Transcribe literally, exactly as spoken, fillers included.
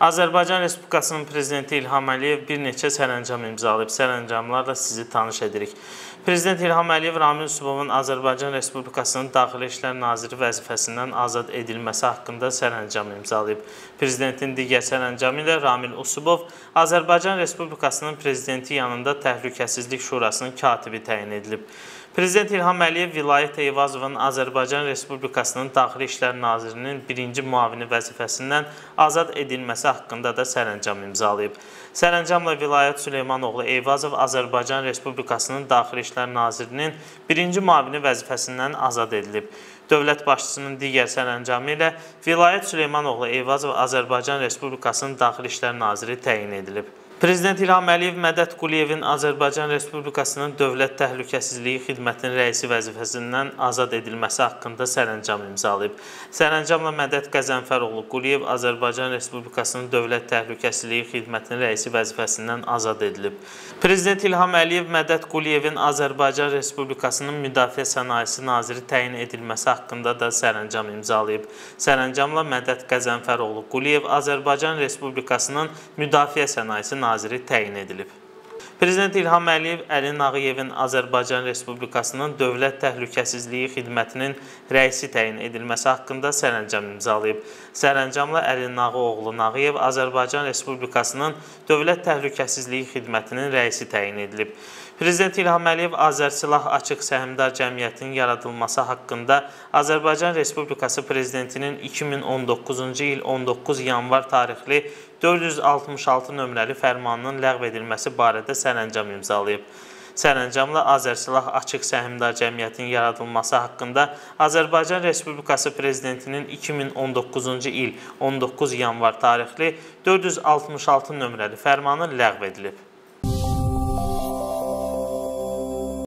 Azərbaycan Respublikasının Prezidenti İlham Əliyev bir neçə sərəncam imzalayıb. Sərəncamlarla sizi tanış edirik. Prezident İlham Əliyev Ramil Usubovun Azərbaycan Respublikasının Daxili İşlər Naziri vəzifəsindən azad edilməsi haqqında sərəncam imzalayıb. Prezidentin digər sərəncamı ilə Ramil Usubov Azərbaycan Respublikasının Prezidenti yanında Təhlükəsizlik Şurasının katibi təyin edilib. Prezident İlham Əliyev Vilayət Eyvazovun Azərbaycan Respublikasının Daxili İşlər Nazirinin birinci müavini vəzifəsindən azad edilməsi haqqında da sərəncam imzalayıb. Sərəncamla Vilayət Süleymanoğlu Eyvazov Azərbaycan Respublikasının Daxili İşlər Nazirinin birinci müavini vəzifəsindən azad edilib. Dövlət başçısının digər sərəncamı ilə Vilayət Süleymanoğlu Eyvazov Azərbaycan Respublikasının Daxili İşlər Naziri təyin edilib. Prezident İlham Əliyev Mədət Quliyevin Azərbaycan Respublikasının Dövlət Təhlükəsizliyi Xidmətinin rəisi vəzifəsindən azad edilməsi haqqında sərəncam imzalayıb. Sərəncamla Mədət Qəzənfəroğlu Quliyev Azərbaycan Respublikasının Dövlət Təhlükəsizliyi Xidmətinin rəisi vəzifəsindən azad edilib. Prezident İlham Əliyev Mədət Quliyevin Azərbaycan Respublikasının Müdafiə Sənayesi Naziri təyin edilməsi haqqında da sərəncam imzalayıb. Sərəncamla Mədət Qəzənfəroğlu Quliyev Azərbaycan Respublikasının Müdafiə Sənayesi Naziri naziri təyin edilib. Prezident İlham Əliyev Əli Nağıyevin Azərbaycan Respublikasının Dövlət Təhlükəsizliyi Xidmətinin rəisi təyin edilməsi haqqında sərəncam imzalayıb. Sərəncamla Əli Nağıoğlu Nağıyev Azərbaycan Respublikasının Dövlət Təhlükəsizliyi Xidmətinin rəisi təyin edilib. Prezident İlham Əliyev Azərsilah Açıq Səhmdar Cəmiyyətinin yaradılması haqqında Azərbaycan Respublikası Prezidentinin iki min on doqquzuncu il on doqquz yanvar tarixli dörd yüz altmış altı nömrəli fərmanının ləğv edilməsi barədə sərəncam imzalayıb. Sərəncamla Azərsilah Açıq Səhmdar Cəmiyyətinin yaradılması haqqında Azərbaycan Respublikası Prezidentinin iki min on doqquzuncu il on doqquz yanvar tarixli dörd yüz altmış altı nömrəli fərmanı ləğv edilib.